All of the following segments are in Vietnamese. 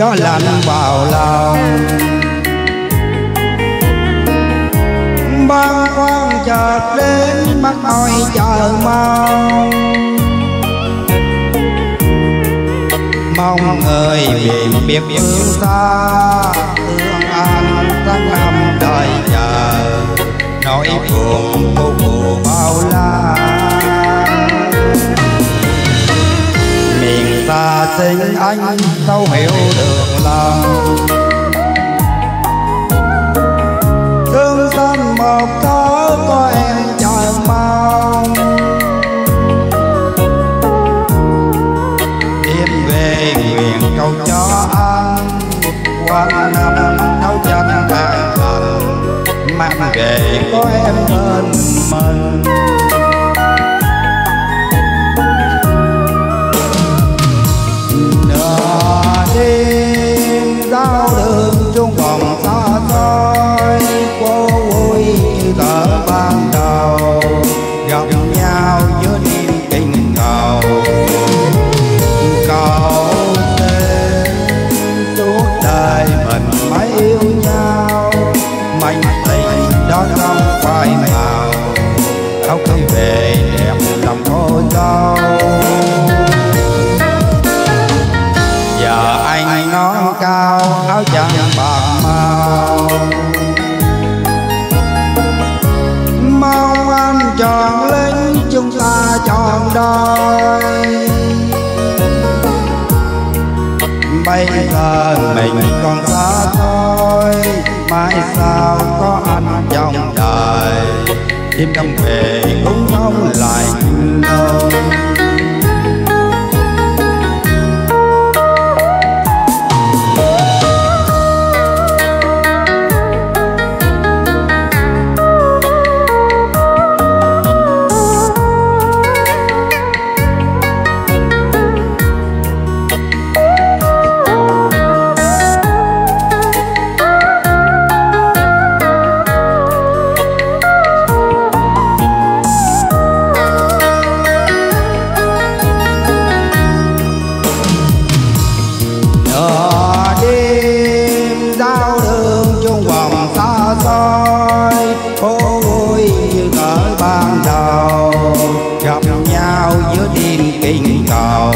gió lạnh vào lòng. Băn khoăn chợt đến mắt ôi chờ mong, mong người miền biệt phương xa thương anh tháng năm đời chờ. Nỗi buồn cô phù bao la, miền xa xinh anh đâu hiểu được lòng. Thương xanh một cớ có em chờ mong, đêm về nguyện câu cho anh quanh năm nấu chanh hàng thành, mang về có em bên mình. Nửa đêm giao đường trong vòng xa xôi, cô vui như tờ ban đầu, gặp nhau giữa đêm tình cầu. Cầu xin suốt đời mình mãi yêu nhau, mảnh tình đó không phai màu, áo cưới về đẹp lòng cô dâu. Giờ anh nón cao áo trắng bạc màu, mong anh tròn lính chúng ta tròn đôi. Bây giờ mình còn xa thôi, mai sao có anh trong đời, đêm đông về cũng không lại đâu. Cô vui như thời ban đầu, gặp nhau giữa đêm kinh cầu.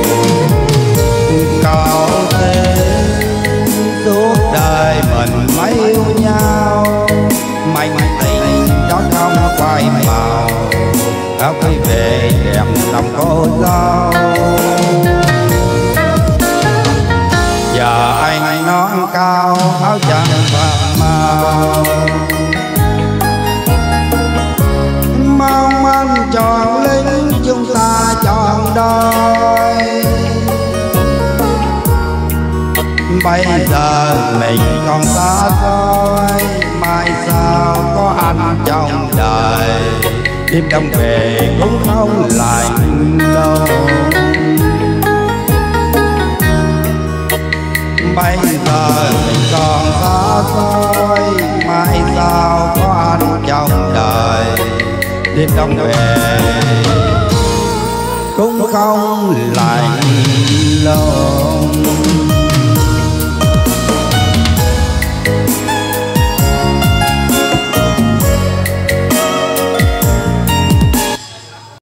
Cầu xin suốt đời mình mãi yêu nhau, mảnh tình đó không phai màu, áo cưới về đẹp lòng cô dâu. Giờ anh nón cao áo trắng vàng màu, mong anh tròn lính chúng ta tròn đôi. Bây giờ mình còn xa xôi, mai sao có anh trong đời, đêm đông về cũng không lạnh đâu. Bây giờ mình còn xa xôi, mai sao có anh trong đời, đêm đông về cũng không lạnh lâu.